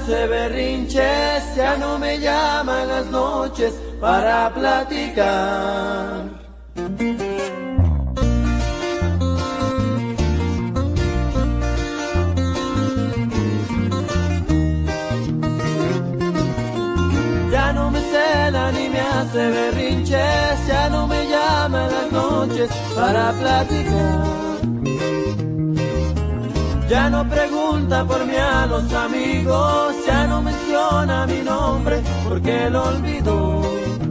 hace berrinches, ya no me llama en las noches para platicar. Ya no me cela ni me hace berrinches, ya no me llama en las noches para platicar. Ya no pregunta por mí a los amigos, ya no menciona mi nombre porque lo olvidó.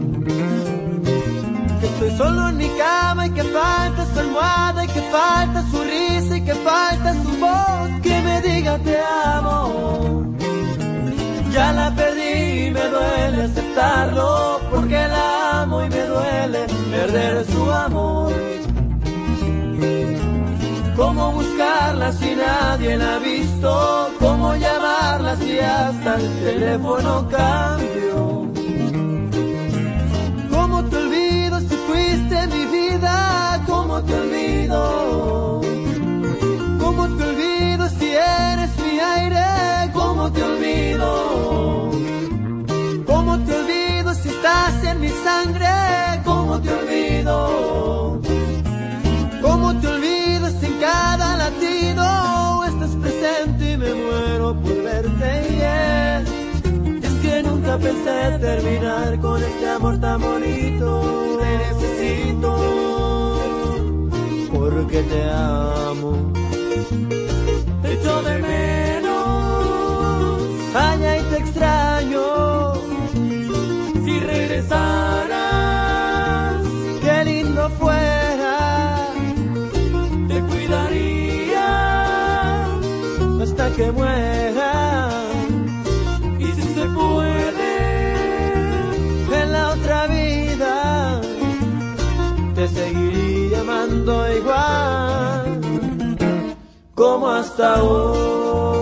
Que estoy solo en mi cama y que falta su almohada y que falta su risa y que falta su voz que me diga te amo. Ya la perdí y me duele aceptarlo porque la amo y me duele perder su amor. ¿Cómo buscarla si nadie la ha visto? ¿Cómo llamarla si hasta el teléfono cambió? ¿Cómo te olvido si fuiste mi vida? ¿Cómo te olvido? ¿Cómo te olvido si eres mi aire? ¿Cómo te olvido? ¿Cómo te olvido si estás en mi sangre? ¿Cómo te olvido? ¿Cómo te olvido si en cada latido estás presente y me muero por verte? Yeah. Es que nunca pensé terminar con este amor tan bonito. Te necesito porque te amo. Te echo de menos, allá y te extraño. Si regresaras, qué lindo fuera. Te cuidaría hasta que muera. Y si se puede, en la otra vida te seguiría amando igual como hasta hoy.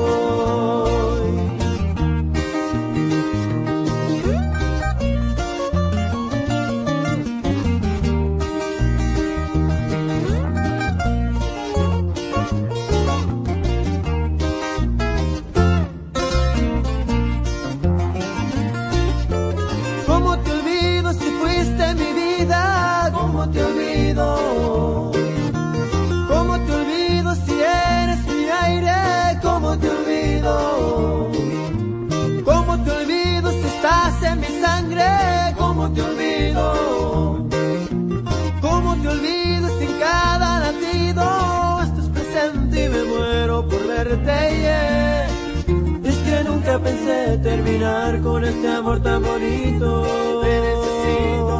¿Cómo te olvido si fuiste mi vida? ¿Cómo te olvido? ¿Cómo te olvido si eres mi aire? ¿Cómo te olvido? ¿Cómo te olvido si estás en mi sangre? ¿Cómo te olvido? ¿Cómo te olvido si en cada latido estás presente y me muero por verte? Yeah. Es que nunca pensé terminar con este amor tan bonito. Te necesito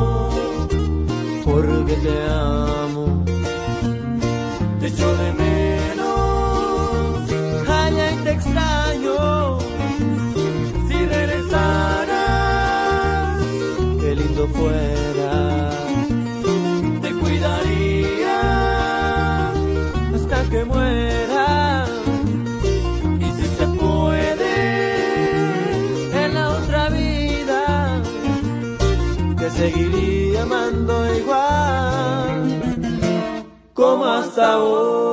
porque te amo. Te echo de menos, allá y te extraño. Si regresaras, qué lindo fuera. Te cuidaría hasta que muera. Y si se puede, en la otra vida te seguiría amando igual como hasta hoy.